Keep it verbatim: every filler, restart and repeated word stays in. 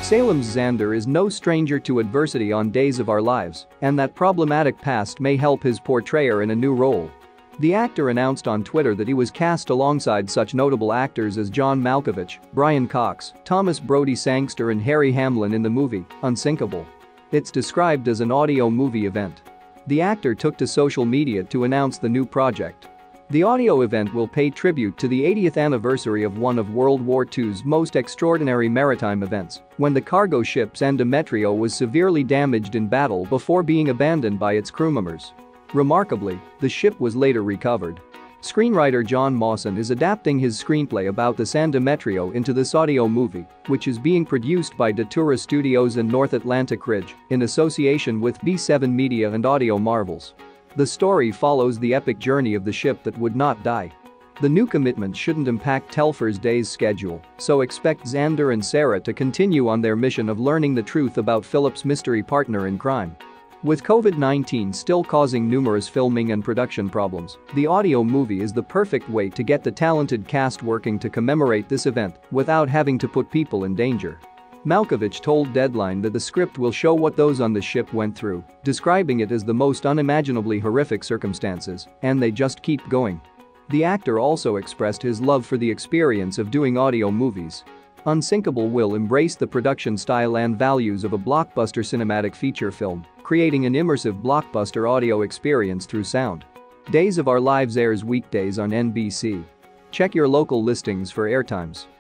Salem's Xander is no stranger to adversity on Days of Our Lives, and that problematic past may help his portrayer in a new role. The actor announced on Twitter that he was cast alongside such notable actors as John Malkovich, Brian Cox, Thomas Brody Sangster and Harry Hamlin in the movie, Unsinkable. It's described as an audio movie event. The actor took to social media to announce the new project. The audio event will pay tribute to the eightieth anniversary of one of World War Two's most extraordinary maritime events, when the cargo ship Xander was severely damaged in battle before being abandoned by its crew members. Remarkably, the ship was later recovered. Screenwriter John Mawson is adapting his screenplay about the Xander into this audio movie, which is being produced by Datura Studios and North Atlantic Ridge in association with B seven Media and Audio Marvels. The story follows the epic journey of the ship that would not die. The new commitment shouldn't impact Telfer's day's schedule, so expect Xander and Sarah to continue on their mission of learning the truth about Philip's mystery partner in crime. With COVID nineteen still causing numerous filming and production problems, the audio movie is the perfect way to get the talented cast working to commemorate this event without having to put people in danger. Malkovich told Deadline that the script will show what those on the ship went through, describing it as the most unimaginably horrific circumstances, and they just keep going. The actor also expressed his love for the experience of doing audio movies. Unsinkable will embrace the production style and values of a blockbuster cinematic feature film, creating an immersive blockbuster audio experience through sound. Days of Our Lives airs weekdays on N B C. Check your local listings for airtimes.